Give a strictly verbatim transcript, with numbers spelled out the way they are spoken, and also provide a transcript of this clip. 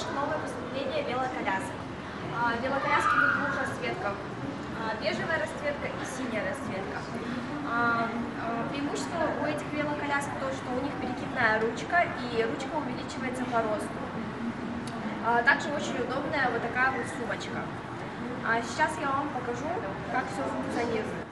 немножко новое поступление велоколясок. Велоколяски идут двух расцветках. Бежевая расцветка и синяя расцветка. Преимущество у этих велоколясок то, что у них перекидная ручка, и ручка увеличивается по росту. Также очень удобная вот такая вот сумочка. Сейчас я вам покажу, как все функционирует.